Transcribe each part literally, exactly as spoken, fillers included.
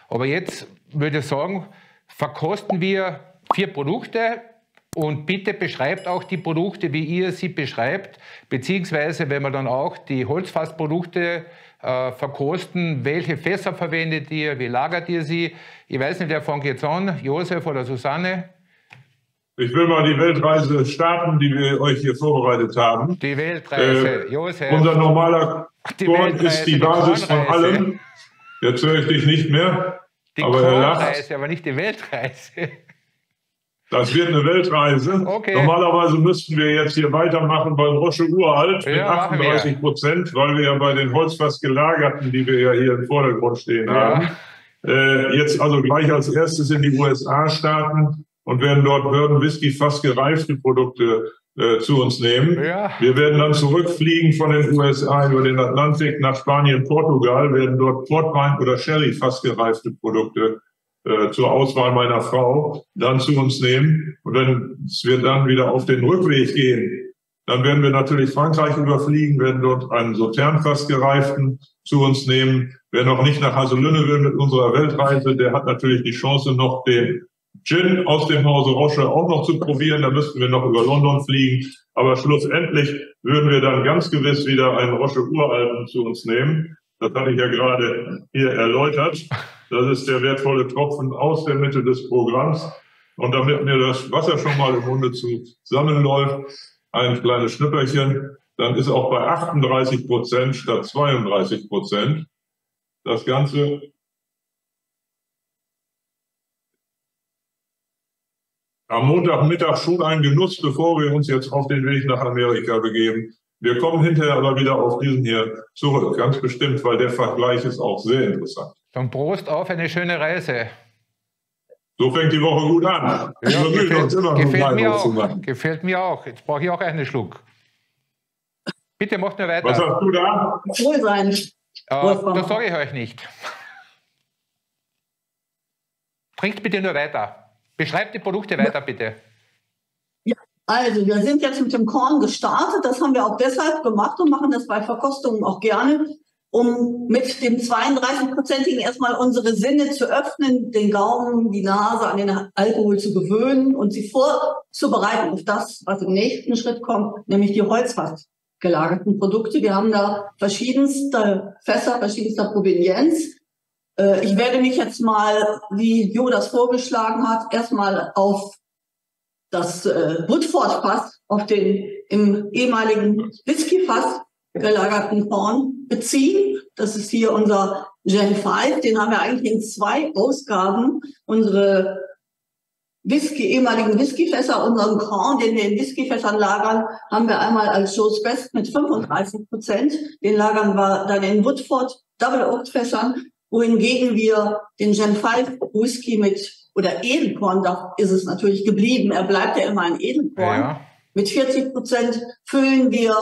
Aber jetzt würde ich sagen, verkosten wir vier Produkte und bitte beschreibt auch die Produkte, wie ihr sie beschreibt, beziehungsweise wenn wir dann auch die Holzfassprodukte äh, verkosten, welche Fässer verwendet ihr, wie lagert ihr sie? Ich weiß nicht, wer fängt jetzt an, Josef oder Susanne? Ich will mal die Weltreise starten, die wir euch hier vorbereitet haben. Die Weltreise, äh, Josef. Unser normaler Korn ist die, die Basis von allem. Jetzt höre ich dich nicht mehr. Die aber Kornreise, aber nicht die Weltreise. Das wird eine Weltreise. Okay. Normalerweise müssten wir jetzt hier weitermachen beim Rosche Uralt mit ja, achtunddreißig Prozent, weil wir ja bei den Holzfass gelagerten, die wir ja hier im Vordergrund stehen ja. haben, äh, jetzt also gleich als erstes in die U S A starten und werden dort Bourbon Whisky fast gereifte Produkte äh, zu uns nehmen. Ja. Wir werden dann zurückfliegen von den U S A über den Atlantik nach Spanien, Portugal, werden dort Portwein oder Sherry fast gereifte Produkte Äh, zur Auswahl meiner Frau dann zu uns nehmen. Und wenn wir dann wieder auf den Rückweg gehen, dann werden wir natürlich Frankreich überfliegen, werden dort einen Sauternfass gereiften zu uns nehmen. Wer noch nicht nach Haselünne will mit unserer Weltreise, der hat natürlich die Chance, noch den Gin aus dem Hause Roche auch noch zu probieren. Da müssten wir noch über London fliegen. Aber schlussendlich würden wir dann ganz gewiss wieder einen Roche Uralten zu uns nehmen. Das hatte ich ja gerade hier erläutert. Das ist der wertvolle Tropfen aus der Mitte des Programms. Und damit mir das Wasser schon mal im Munde zusammenläuft, ein kleines Schnüpperchen, dann ist auch bei achtunddreißig Prozent statt zweiunddreißig Prozent das Ganze am Montagmittag schon ein Genuss, bevor wir uns jetzt auf den Weg nach Amerika begeben. Wir kommen hinterher aber wieder auf diesen hier zurück, ganz bestimmt, weil der Vergleich ist auch sehr interessant. Dann Prost auf eine schöne Reise. So fängt die Woche gut an. Ja, gefällt, uns immer gefällt, mir auch, gefällt mir auch. Jetzt brauche ich auch einen Schluck. Bitte macht nur weiter. Was hast du da? Wohl sein. Äh, das sage ich euch nicht. Trinkt bitte nur weiter. Beschreibt die Produkte weiter, bitte. Ja, also wir sind jetzt mit dem Korn gestartet. Das haben wir auch deshalb gemacht und machen das bei Verkostungen auch gerne, um mit dem zweiunddreißig-prozentigen erstmal unsere Sinne zu öffnen, den Gaumen, die Nase an den Alkohol zu gewöhnen und sie vorzubereiten auf das, was im nächsten Schritt kommt, nämlich die Holzfass gelagerten Produkte. Wir haben da verschiedenste Fässer, verschiedenster Provenienz. Ich werde mich jetzt mal, wie Jo das vorgeschlagen hat, erstmal auf das Woodford-Fass, auf den im ehemaligen Whisky-Fass gelagerten Korn beziehen. Das ist hier unser Gen fünf. Den haben wir eigentlich in zwei Ausgaben. Unsere Whisky, ehemaligen Whiskyfässer, unseren Korn, den wir in Whiskyfässern lagern, haben wir einmal als Joe's Best mit fünfunddreißig Prozent. Den lagern wir dann in Woodford Double Oaked Fässern, wohingegen wir den Gen fünf Whisky mit, oder Edelkorn, da ist es natürlich geblieben, er bleibt ja immer ein Edelkorn. Ja. Mit vierzig Prozent füllen wir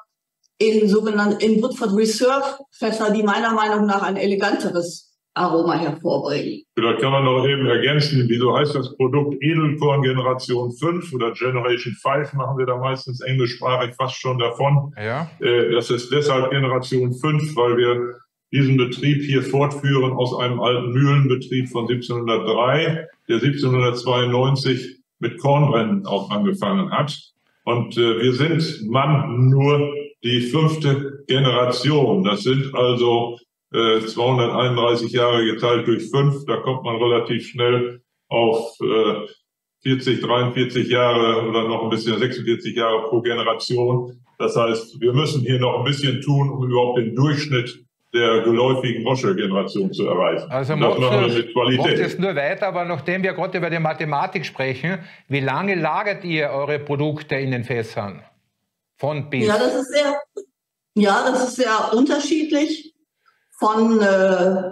in sogenannten in Woodford Reserve Fässer, die meiner Meinung nach ein eleganteres Aroma hervorbringen. Vielleicht kann man noch eben ergänzen, wieso heißt das Produkt Edelkorn Generation fünf oder Generation fünf, machen wir da meistens englischsprachig fast schon davon. Ja. Das ist deshalb Generation fünf, weil wir diesen Betrieb hier fortführen aus einem alten Mühlenbetrieb von siebzehnhundertdrei, der siebzehnhundertzweiundneunzig mit Kornbrennen auch angefangen hat. Und äh, wir sind Mann nur die fünfte Generation. Das sind also äh, zweihunderteinunddreißig Jahre geteilt durch fünf. Da kommt man relativ schnell auf äh, vierzig, dreiundvierzig Jahre oder noch ein bisschen sechsundvierzig Jahre pro Generation. Das heißt, wir müssen hier noch ein bisschen tun, um überhaupt den Durchschnitt der geläufigen Roche-Generation zu erreichen. Also das machen wir mit Qualität. Macht es nur weiter, aber nachdem wir gerade über die Mathematik sprechen, wie lange lagert ihr eure Produkte in den Fässern? Von bis? Ja, das ist sehr, ja, das ist sehr unterschiedlich von, äh,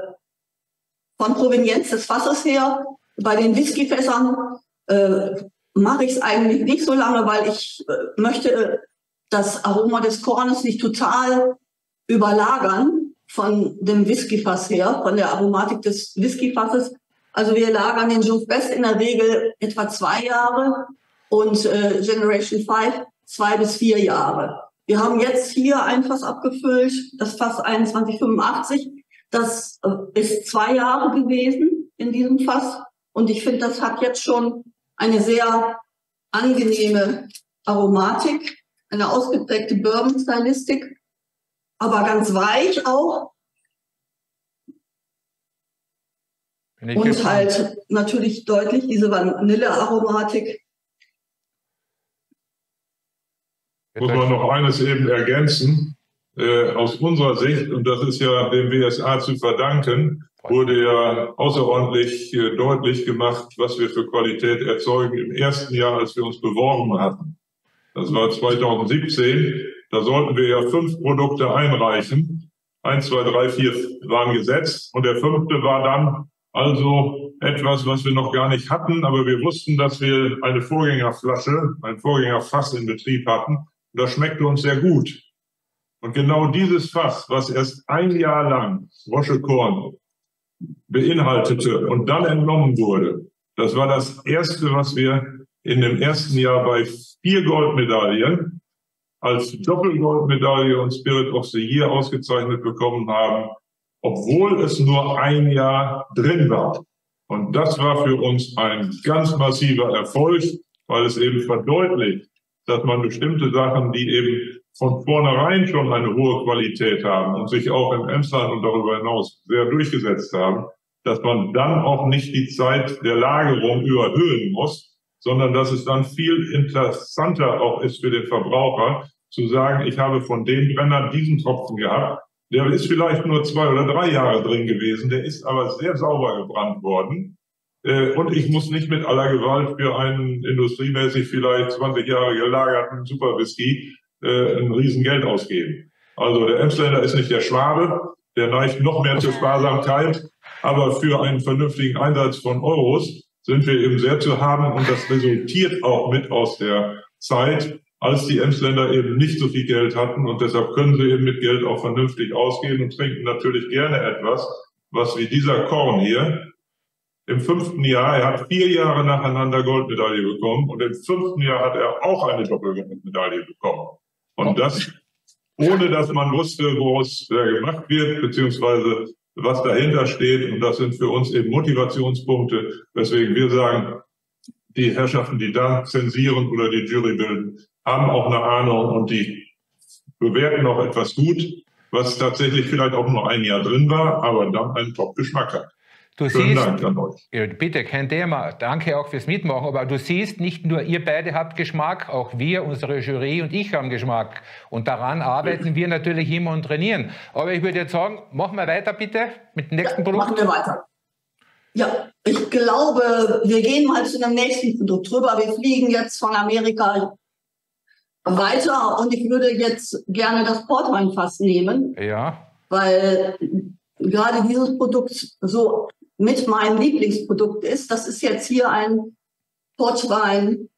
von Provenienz des Fasses her. Bei den Whiskyfässern äh, mache ich es eigentlich nicht so lange, weil ich äh, möchte das Aroma des Kornes nicht total überlagern von dem Whiskyfass her, von der Aromatik des Whiskyfasses. Also wir lagern den Joe's Best in der Regel etwa zwei Jahre und äh, Generation fünf zwei bis vier Jahre. Wir haben jetzt hier ein Fass abgefüllt, das Fass einundzwanzig fünfundachtzig. Das ist zwei Jahre gewesen in diesem Fass. Und ich finde, das hat jetzt schon eine sehr angenehme Aromatik, eine ausgeprägte Bourbon-Stylistik, aber ganz weich auch. Und halt natürlich deutlich diese Vanillearomatik. Muss man noch eines eben ergänzen. Äh, aus unserer Sicht, und das ist ja dem W S A zu verdanken, wurde ja außerordentlich äh, deutlich gemacht, was wir für Qualität erzeugen im ersten Jahr, als wir uns beworben hatten. Das war zweitausendsiebzehn. Da sollten wir ja fünf Produkte einreichen. Eins, zwei, drei, vier waren gesetzt. Und der fünfte war dann also etwas, was wir noch gar nicht hatten. Aber wir wussten, dass wir eine Vorgängerflasche, ein Vorgängerfass in Betrieb hatten. Und das schmeckte uns sehr gut. Und genau dieses Fass, was erst ein Jahr lang Roche Korn beinhaltete und dann entnommen wurde, das war das erste, was wir in dem ersten Jahr bei vier Goldmedaillen als Doppelgoldmedaille und Spirit of the Year ausgezeichnet bekommen haben, obwohl es nur ein Jahr drin war. Und das war für uns ein ganz massiver Erfolg, weil es eben verdeutlicht, dass man bestimmte Sachen, die eben von vornherein schon eine hohe Qualität haben und sich auch im Emsland und darüber hinaus sehr durchgesetzt haben, dass man dann auch nicht die Zeit der Lagerung überhöhen muss, sondern dass es dann viel interessanter auch ist für den Verbraucher, zu sagen, ich habe von dem Brenner diesen Tropfen gehabt, der ist vielleicht nur zwei oder drei Jahre drin gewesen, der ist aber sehr sauber gebrannt worden. Und ich muss nicht mit aller Gewalt für einen industriemäßig vielleicht zwanzig Jahre gelagerten Super Whisky ein Riesengeld ausgeben. Also der Emsländer ist nicht der Schwabe, der neigt noch mehr zur Sparsamkeit, aber für einen vernünftigen Einsatz von Euros sind wir eben sehr zu haben und das resultiert auch mit aus der Zeit, als die Emsländer eben nicht so viel Geld hatten und deshalb können sie eben mit Geld auch vernünftig ausgeben und trinken natürlich gerne etwas, was wie dieser Korn hier im fünften Jahr, er hat vier Jahre nacheinander Goldmedaille bekommen und im fünften Jahr hat er auch eine Doppelgoldmedaille bekommen. Und das, ohne dass man wusste, woraus der gemacht wird, beziehungsweise was dahinter steht. Und das sind für uns eben Motivationspunkte, weswegen wir sagen, die Herrschaften, die da zensieren oder die Jury bilden, haben auch eine Ahnung und die bewerten auch etwas gut, was tatsächlich vielleicht auch nur ein Jahr drin war, aber dann einen Top-Geschmack hat. Du Vielen siehst, Dank an euch. Ja, bitte, kein Thema. Danke auch fürs Mitmachen. Aber du siehst, nicht nur ihr beide habt Geschmack, auch wir, unsere Jury und ich haben Geschmack. Und daran arbeiten wir natürlich immer und trainieren. Aber ich würde jetzt sagen, machen wir weiter bitte mit dem nächsten ja, Produkt. Machen wir weiter. Ja, ich glaube, wir gehen mal zu dem nächsten Produkt rüber. Wir fliegen jetzt von Amerika weiter und ich würde jetzt gerne das Portweinfass nehmen. Ja. Weil gerade dieses Produkt so mit meinem Lieblingsprodukt ist. Das ist jetzt hier ein Portwein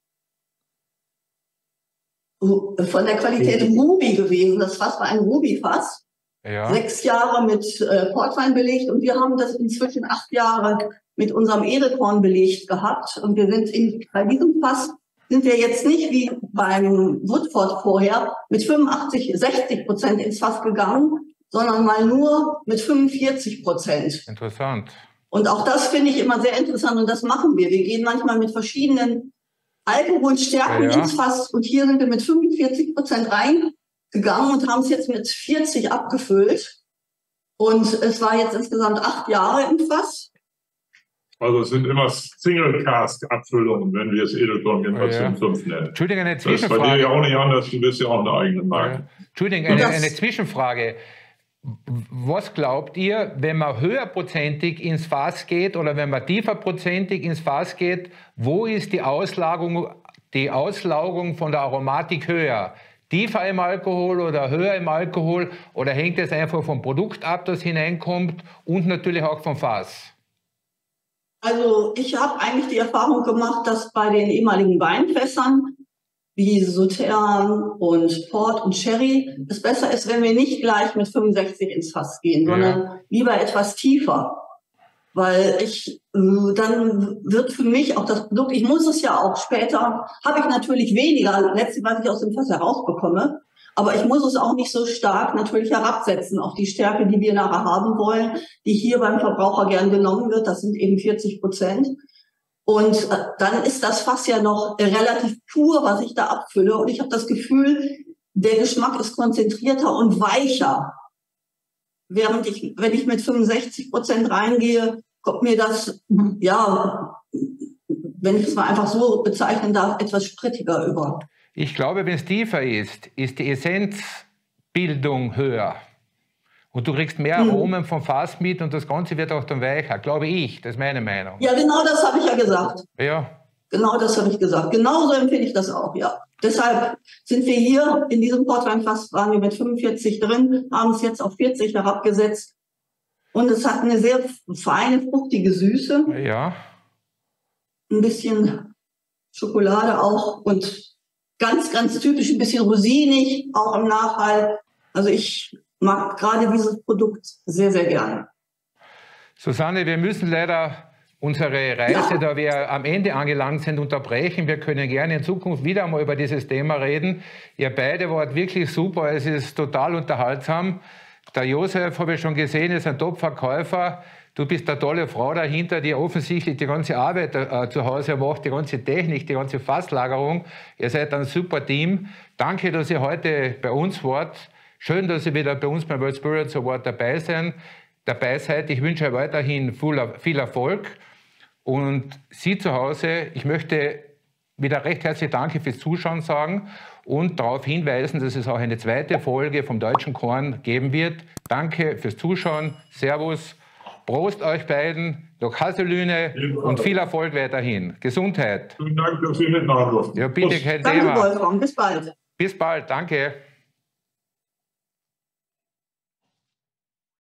von der Qualität Ruby gewesen. Das Fass war ein Ruby-Fass. Ja. Sechs Jahre mit äh, Portwein belegt und wir haben das inzwischen acht Jahre mit unserem Edelkorn belegt gehabt. Und wir sind in, bei diesem Fass sind wir jetzt nicht wie beim Woodford vorher mit fünfundachtzig, sechzig Prozent ins Fass gegangen, sondern mal nur mit fünfundvierzig Prozent. Interessant. Und auch das finde ich immer sehr interessant und das machen wir. Wir gehen manchmal mit verschiedenen Alkoholstärken ja. ins Fass und hier sind wir mit fünfundvierzig Prozent reingegangen und haben es jetzt mit vierzig abgefüllt. Und es war jetzt insgesamt acht Jahre im Fass. Also es sind immer Single-Cask-Abfüllungen, wenn wir es Edelkorn-Generation ja. fünf nennen. Entschuldigung, eine Zwischenfrage. Das ist bei dir ja auch nicht anders, du bist ja auch eine eigene Marke. Ja. Entschuldigung, eine, eine Zwischenfrage. Was glaubt ihr, wenn man höherprozentig ins Fass geht oder wenn man tieferprozentig ins Fass geht, wo ist die Auslagerung, die Auslagerung von der Aromatik höher? Tiefer im Alkohol oder höher im Alkohol? Oder hängt es einfach vom Produkt ab, das hineinkommt und natürlich auch vom Fass? Also ich habe eigentlich die Erfahrung gemacht, dass bei den ehemaligen Weinfässern wie Sautern und Port und Sherry es besser ist, wenn wir nicht gleich mit fünfundsechzig ins Fass gehen, ja. sondern lieber etwas tiefer. Weil ich, dann wird für mich auch das Produkt, ich muss es ja auch später, habe ich natürlich weniger, letztlich, was ich aus dem Fass herausbekomme, Aber ich muss es auch nicht so stark natürlich herabsetzen auf die Stärke, die wir nachher haben wollen, die hier beim Verbraucher gern genommen wird. Das sind eben vierzig Prozent. Und dann ist das Fass ja noch relativ pur, was ich da abfülle. Und ich habe das Gefühl, der Geschmack ist konzentrierter und weicher. Während ich, wenn ich mit fünfundsechzig Prozent reingehe, kommt mir das, ja, wenn ich es mal einfach so bezeichnen darf, etwas sprittiger über. Ich glaube, wenn es tiefer ist, ist die Essenzbildung höher. Und du kriegst mehr Aromen vom Fass mit und das Ganze wird auch dann weicher, glaube ich. Das ist meine Meinung. Ja, genau das habe ich ja gesagt. Ja. Genau das habe ich gesagt. Genauso empfinde ich das auch, ja. Deshalb sind wir hier in diesem Portweinfass, waren wir mit fünfundvierzig drin, haben es jetzt auf vierzig herabgesetzt. Und es hat eine sehr feine, fruchtige Süße. Ja. Ein bisschen Schokolade auch und ganz, ganz typisch ein bisschen rosinig, auch im Nachhall. Also ich mag gerade dieses Produkt sehr, sehr gerne. Susanne, wir müssen leider unsere Reise, ja. da wir am Ende angelangt sind, unterbrechen. Wir können gerne in Zukunft wieder mal über dieses Thema reden. Ihr beide wart wirklich super, es ist total unterhaltsam. Der Josef, habe ich schon gesehen, ist ein Top-Verkäufer. Du bist eine tolle Frau dahinter, die offensichtlich die ganze Arbeit äh, zu Hause macht, die ganze Technik, die ganze Fasslagerung. Ihr seid ein super Team. Danke, dass ihr heute bei uns wart. Schön, dass ihr wieder bei uns beim World Spirits Award dabei seid. dabei seid. Ich wünsche euch weiterhin viel Erfolg. Und Sie zu Hause, ich möchte wieder recht herzlich Danke fürs Zuschauen sagen und darauf hinweisen, dass es auch eine zweite Folge vom Deutschen Korn geben wird. Danke fürs Zuschauen. Servus. Prost euch beiden. Noch Hasselüne und viel Erfolg weiterhin. Gesundheit. Vielen Dank, dass Sie mitmachen durften. Ja, bitte, kein Danke, Thema. Wolfgang. Bis bald. Bis bald. Danke.